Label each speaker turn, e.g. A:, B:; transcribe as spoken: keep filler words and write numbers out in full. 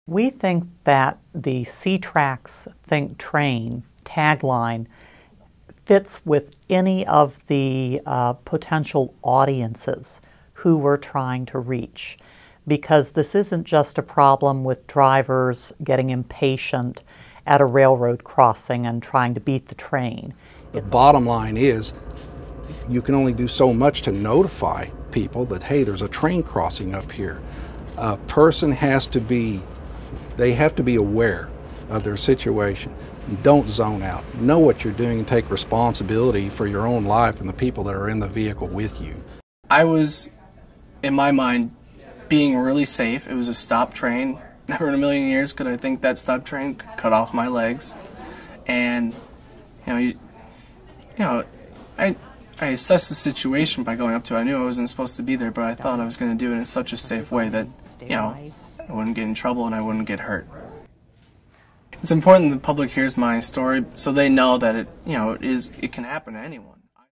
A: We think that the C-TRAX Think Train tagline fits with any of the uh, potential audiences who we're trying to reach, because this isn't just a problem with drivers getting impatient at a railroad crossing and trying to beat the train.
B: The bottom line is you can only do so much to notify people that, hey, there's a train crossing up here. A person has to be, they have to be aware of their situation. Don't zone out. Know what you're doing and take responsibility for your own life and the people that are in the vehicle with you.
C: I was, in my mind, being really safe. It was a stop train. Never in a million years could I think that stop train could cut off my legs. And, you know, you, you know, I, I assessed the situation by going up to it. I knew I wasn't supposed to be there, but I thought I was going to do it in such a safe way that, you know, I wouldn't get in trouble and I wouldn't get hurt. It's important the public hears my story so they know that it, you know, it is, it can happen to anyone.